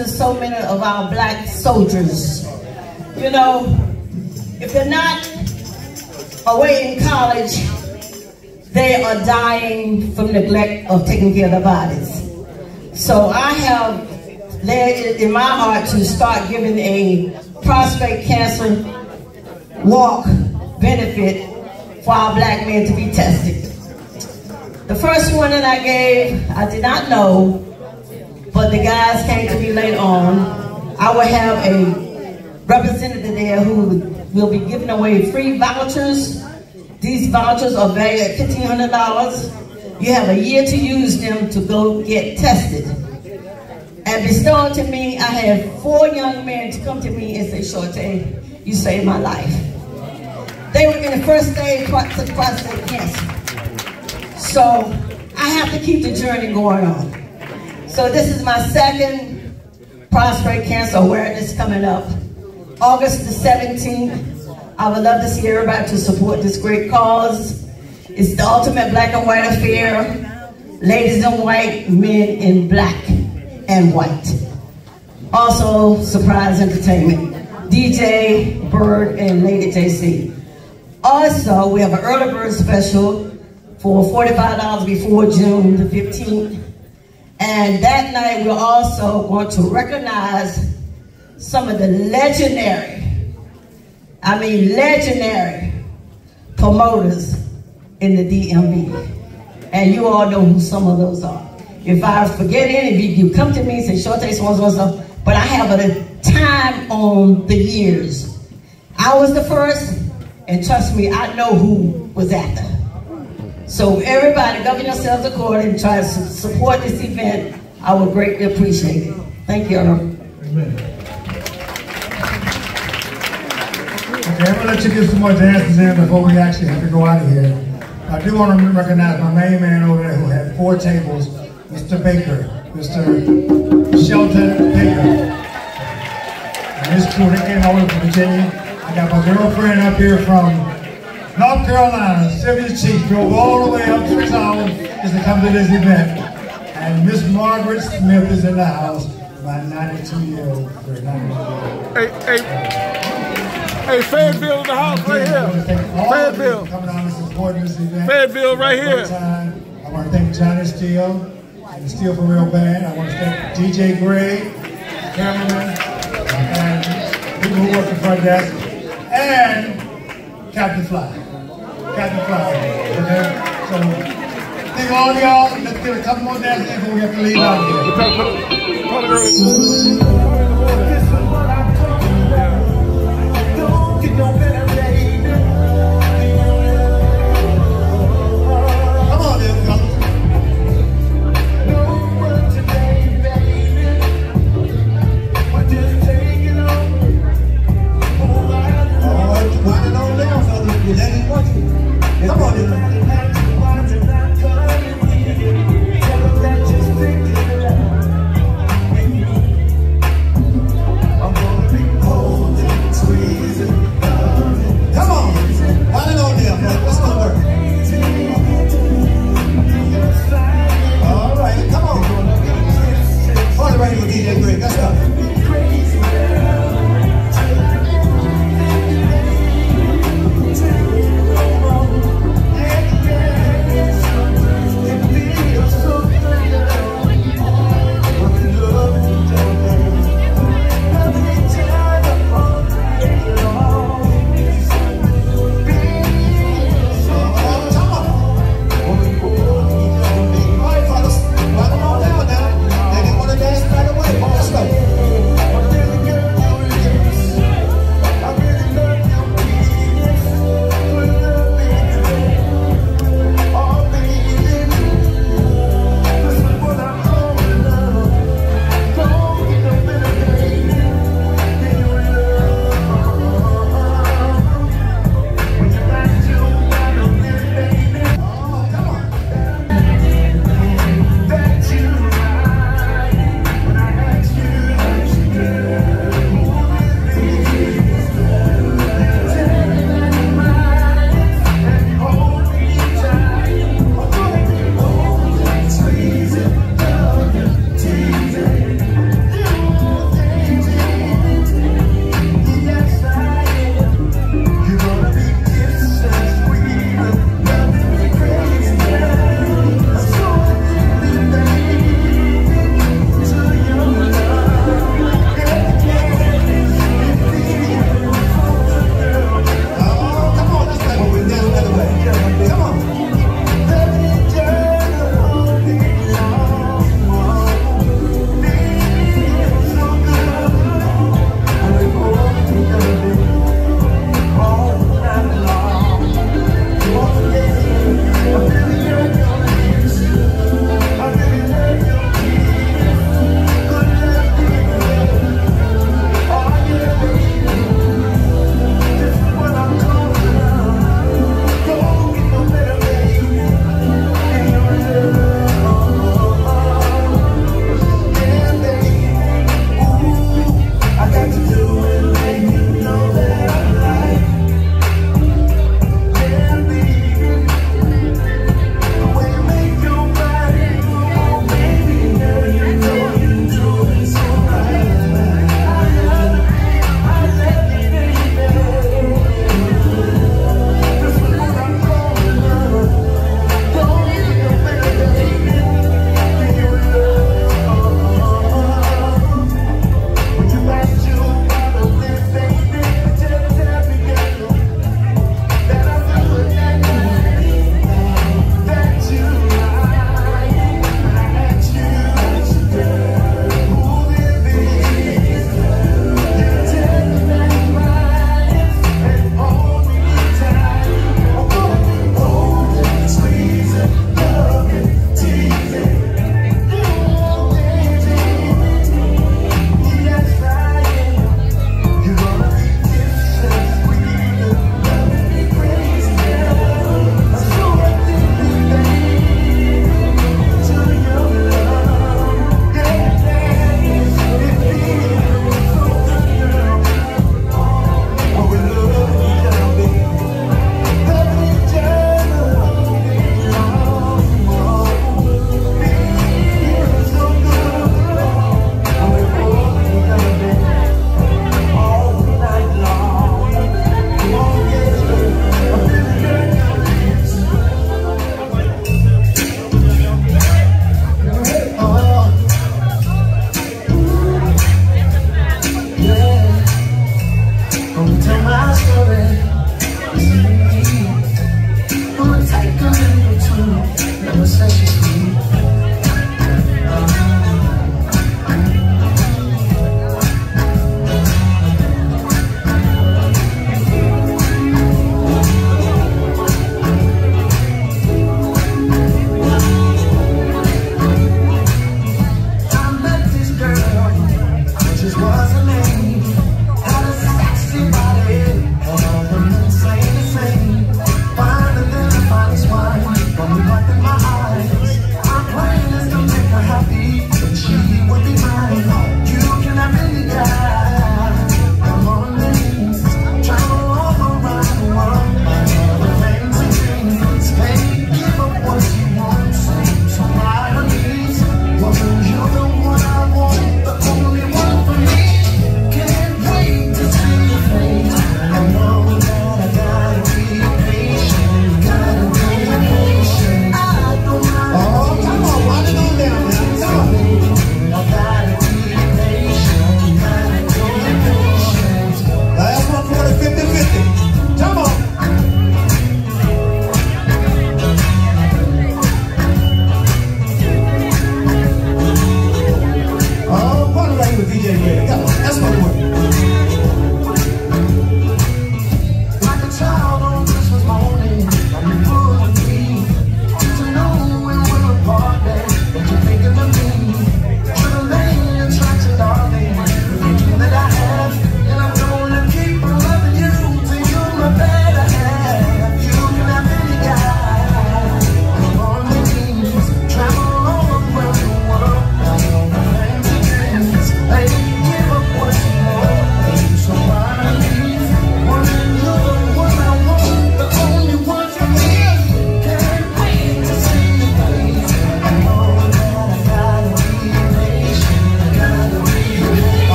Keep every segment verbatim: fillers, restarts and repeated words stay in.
losing so many of our black soldiers. You know, if they're not away in college, they are dying from neglect of taking care of their bodies. So I have laid it in my heart to start giving a prostate cancer walk benefit for our black men to be tested. The first one that I gave, I did not know, but the guys came to me later on. I will have a representative there who will be giving away free vouchers. These vouchers are valued at fifteen hundred dollars. You have a year to use them to go get tested. And bestowed to me, I had four young men to come to me and say, Shorty, you saved my life. They were in the first stage of prostate cancer. So I have to keep the journey going on. So this is my second prostate cancer awareness coming up. August the seventeenth. I would love to see everybody to support this great cause. It's the ultimate black and white affair. Ladies in white, men in black and white. Also, surprise entertainment. D J, Bird, and Lady J C. Also, we have an early bird special for forty-five dollars before June the fifteenth. And that night, we're also going to recognize some of the legendary, I mean legendary promoters in the D M V. And you all know who some of those are. If I forget any, you come to me and say, Shorty, so and so, but I have a time on the years. I was the first, and trust me, I know who was after. So everybody, govern yourselves accordingly, try to support this event. I would greatly appreciate it. Thank you. Amen. Okay, I'm gonna let you get some more dances in before we actually have to go out of here. I do want to recognize my main man over there who had four tables, Mister Baker, Mister Shelton Baker. And this crew that came over from Virginia. I got my girlfriend up here from North Carolina, Sylvia Chief, drove all the way up six hours just to come to this event. And Miss Margaret Smith is in the house, my ninety-two-year-old. Hey, hey, hey, Fayetteville in the house right here. Fayetteville. Coming on and supporting this event. Fayetteville right here. I want to thank Johnny Steele and the Steele for Real Band. I want to thank D J Gray, cameraman, and people who work the front desk, and Captain Fly. Captain Fly. Okay? So, thank all of y'all. Let's get a couple more dances before we have to leave out here. Gonna tell my story. Gonna take a minute or two, never set you free.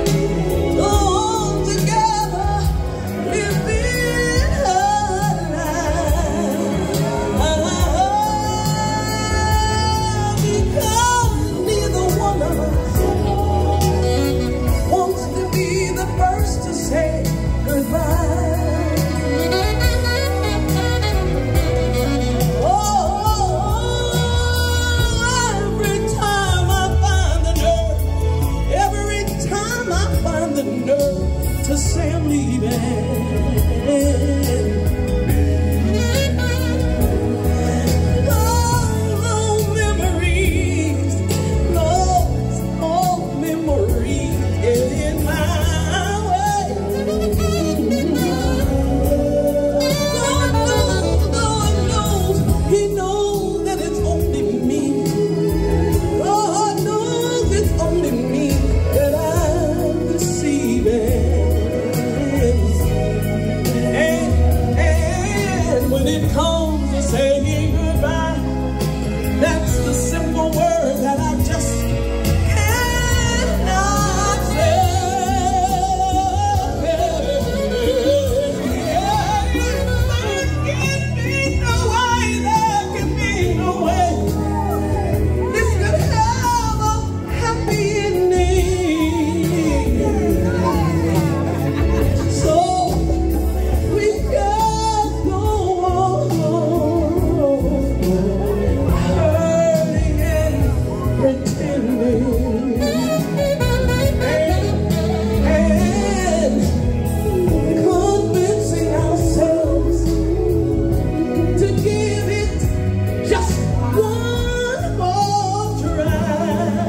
Together, living her life. it comes to saying goodbye, that's the simple word that I just cannot say. There can be no way, there can be no way this could have a happy ending. So we just go on hurting and pretending, and, and convincing ourselves to give it just one more try.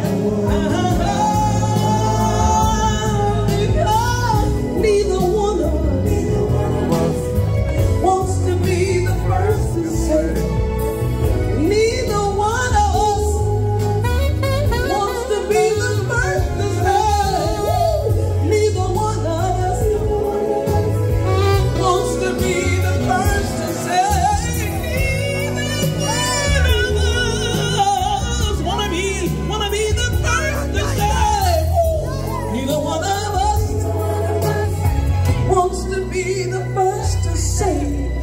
Because neither one of us wants to be the first to say. Neither one of us wants to be the first to say. Neither one of us wants to be the first to say. Neither one of us wanna be wanna be the first to say. Neither one of us wants to be the first to say.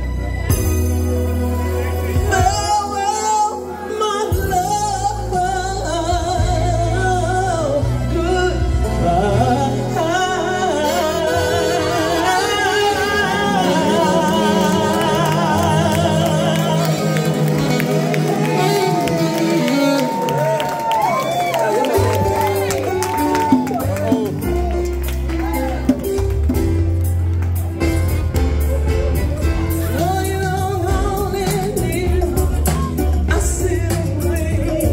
Farewell, my love, goodbye. Oh, you don't know it, I sit away.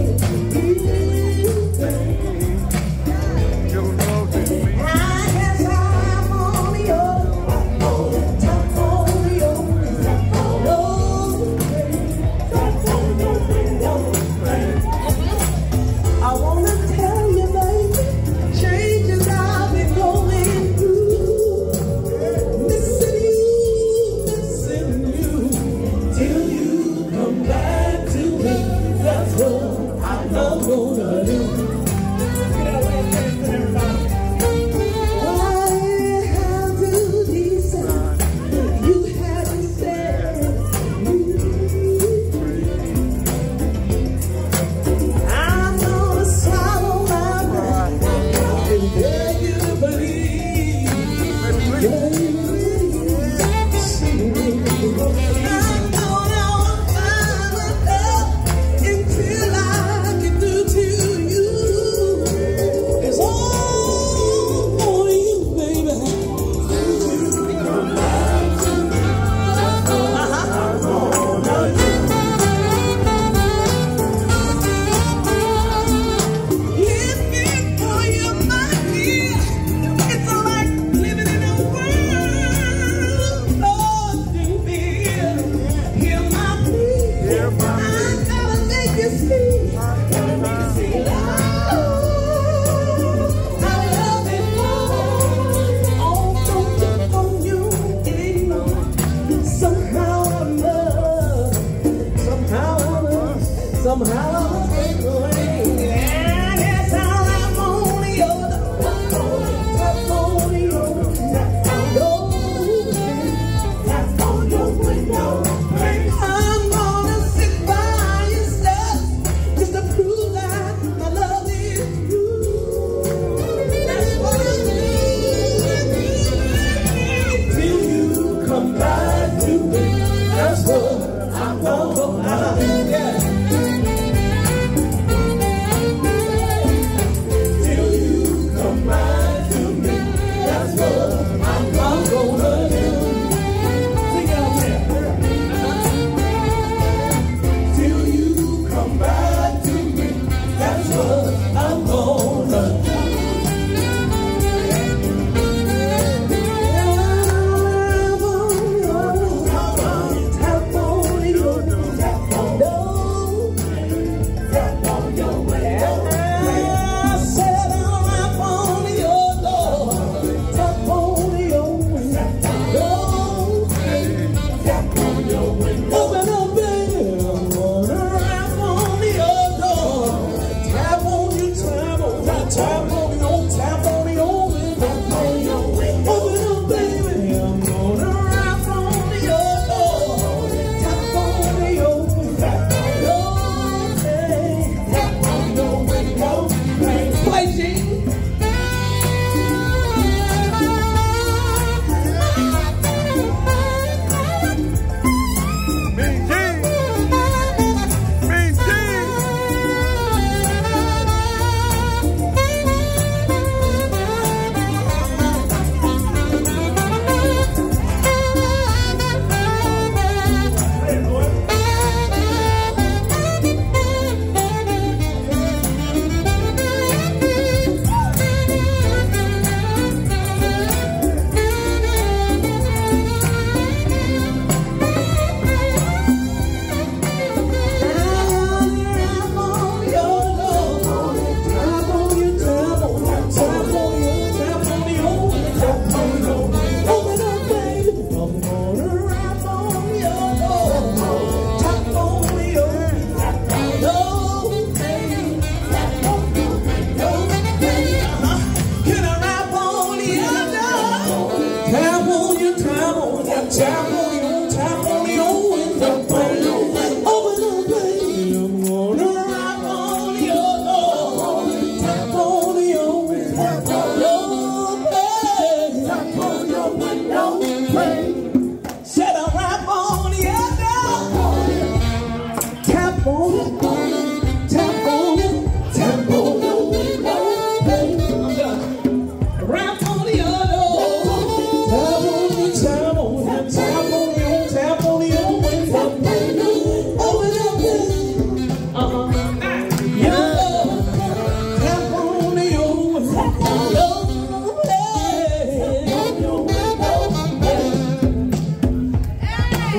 I guess I'm on your, top on your, I wanna tell you, baby, changes I've been going through. Missing you, missing you, till you come back to me. That's what I'm gonna do. Why have to decide? You haven't said me. I'm gonna swallow my pride and beg you to believe. Yeah, you see me. I'm gonna find myself until I get through to you. It's all for you, baby. Living for you, my dear, it's like living in a world of fear. Hear my plea, I gotta make you see, gotta make you see love. I love it more, all from you, ignore. Somehow I'm loved, somehow I'm loved, somehow I'm away. And yes, I'm on your, I'm on your, that's on your window. I'm gonna sit by your side just to prove that my love is true. That's what I need till you come back to me. That's what I'm gonna do. Yeah.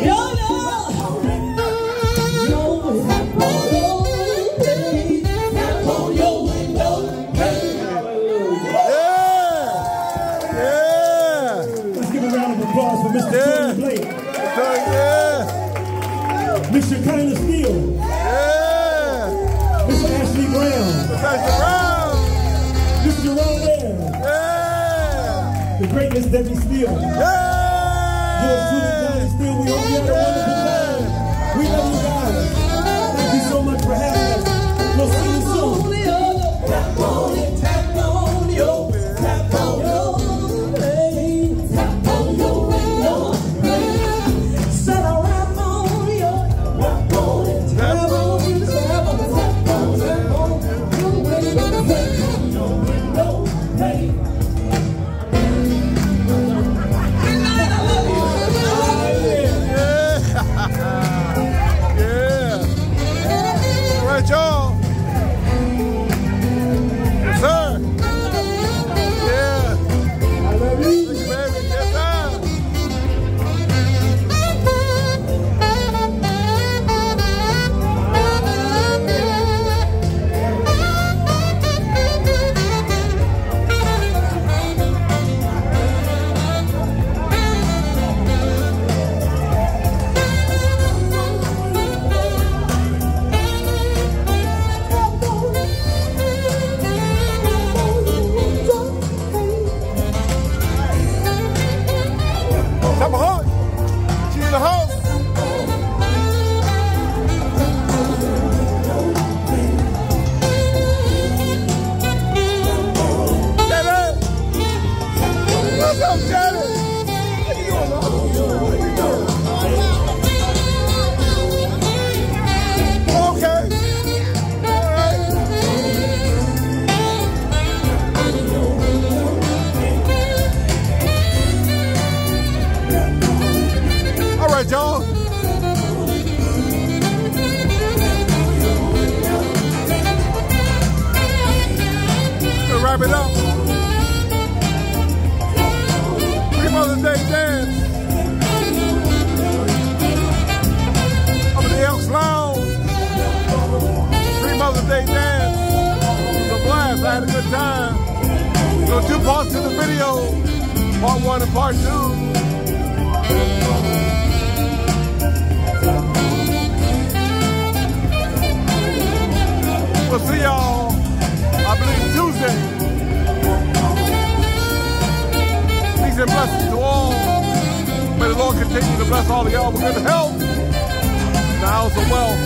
Mister Kinda Steele. Yeah. Mister Ashley Brown. Mister Brown. Mister Ronaire. Yeah. The greatness Debbie Steele. Yeah. Yours truly, Johnny Steele. We hope you had a wonderful time. We love you guys. Thank you so much for having us. We'll see you soon. Tap on it, tap on yo, tap on yo, hey, tap on yo, hey, set a rap on yo, rap on it, tap on you, tap on, tap on, tap on yo, hey, hey, yo, window, hey. Yeah. All right, y'all. Yes, sir. Yeah. I love you. Thank you, baby. Yes, sir. Top of heart. She's in the house. Janet. What's up, Janet? How you doing, man? How you doing? Okay. All right. All right, y'all. We'll wrap it up. Pre-Mother's Day dance. Up at the Elks Lounge. Pre-Mother's Day dance. It was a blast. I had a good time. So two parts to the video. Part one and part two. We'll see y'all, I believe, Tuesday. Peace and blessings to all. May the Lord continue to bless all of y'all with good health and the house of wealth.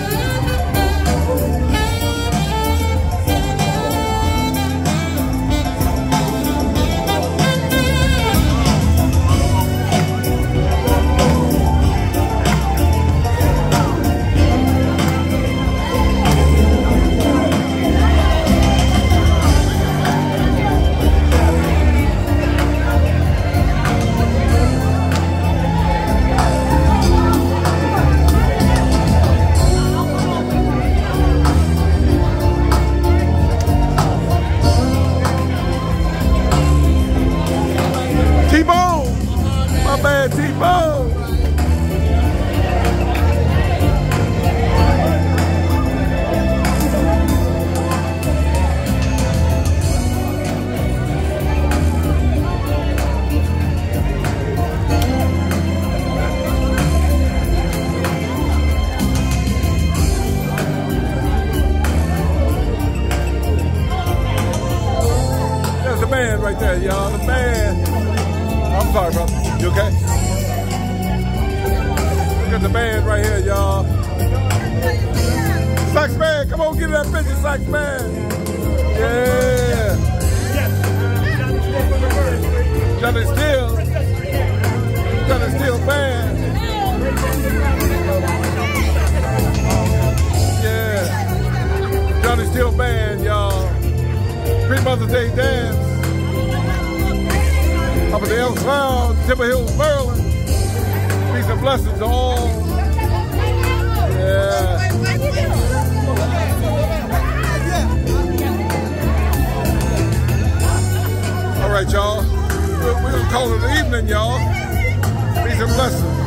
T-Bone! My bad, T-Bone! There's the band right there, y'all. The band. I'm sorry, brother. You okay? Look at the band right here, y'all. Sax man, come on, get that picture, Sax man. Yeah. Johnny Steele. Johnny Steele band. Yeah. Johnny Steele band, y'all. Pre-Mother's Day dance. Up at the Elks Lounge, Timber Hills, Maryland. Peace and blessings to all. Yeah. All right, y'all. We're, we're gonna call it an evening, y'all. Peace and blessings.